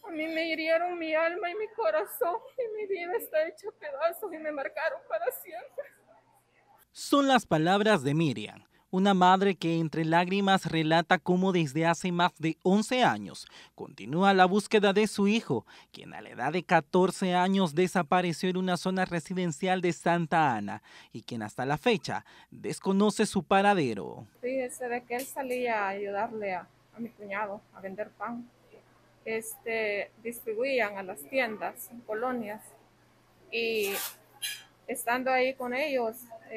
A mí me hirieron mi alma y mi corazón y mi vida está hecha a pedazos y me marcaron para siempre. Son las palabras de Miriam, una madre que entre lágrimas relata cómo desde hace más de 11 años continúa la búsqueda de su hijo, quien a la edad de 14 años desapareció en una zona residencial de Santa Ana y quien hasta la fecha desconoce su paradero. Fíjese de que él salía a ayudarle a mi cuñado a vender pan. Distribuían a las tiendas en colonias y estando ahí con ellos,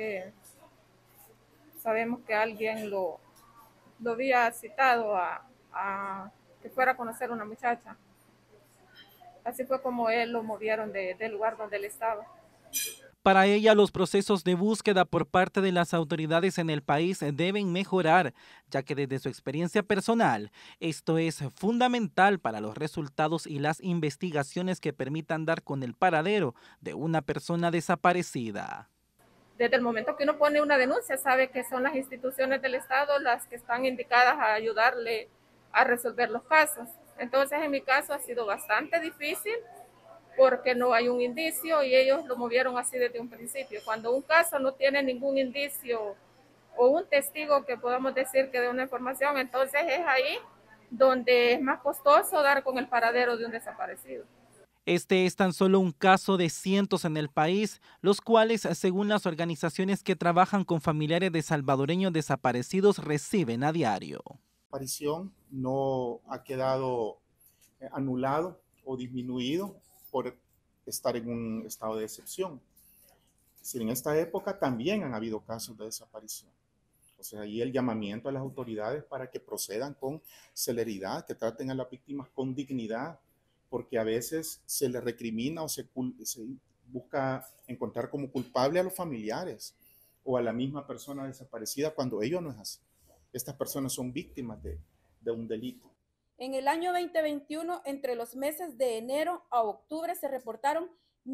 sabemos que alguien lo había citado a que fuera a conocer una muchacha. Así fue como él lo movieron del lugar donde él estaba. Para ella, los procesos de búsqueda por parte de las autoridades en el país deben mejorar, ya que desde su experiencia personal, esto es fundamental para los resultados y las investigaciones que permitan dar con el paradero de una persona desaparecida. Desde el momento que uno pone una denuncia, sabe que son las instituciones del Estado las que están indicadas a ayudarle a resolver los casos. Entonces, en mi caso ha sido bastante difícil porque no hay un indicio y ellos lo movieron así desde un principio. Cuando un caso no tiene ningún indicio o un testigo que podamos decir que dé una información, entonces es ahí donde es más costoso dar con el paradero de un desaparecido. Este es tan solo un caso de cientos en el país, los cuales, según las organizaciones que trabajan con familiares de salvadoreños desaparecidos, reciben a diario. Aparición no ha quedado anulado o disminuido por estar en un estado de excepción. Es decir, en esta época también han habido casos de desaparición. O sea, ahí el llamamiento a las autoridades para que procedan con celeridad, que traten a las víctimas con dignidad, porque a veces se les recrimina o se busca encontrar como culpable a los familiares o a la misma persona desaparecida cuando ello no es así. Estas personas son víctimas de un delito. En el año 2021, entre los meses de enero a octubre, se reportaron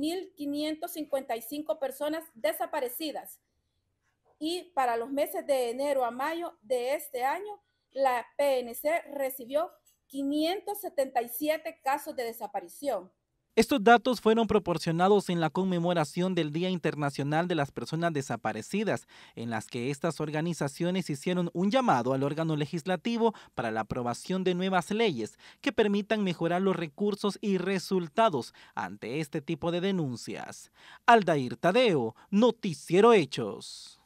1.555 personas desaparecidas. Y para los meses de enero a mayo de este año, la PNC recibió 577 casos de desaparición. Estos datos fueron proporcionados en la conmemoración del Día Internacional de las Personas Desaparecidas, en las que estas organizaciones hicieron un llamado al órgano legislativo para la aprobación de nuevas leyes que permitan mejorar los recursos y resultados ante este tipo de denuncias. Aldair Tadeo, Noticiero Hechos.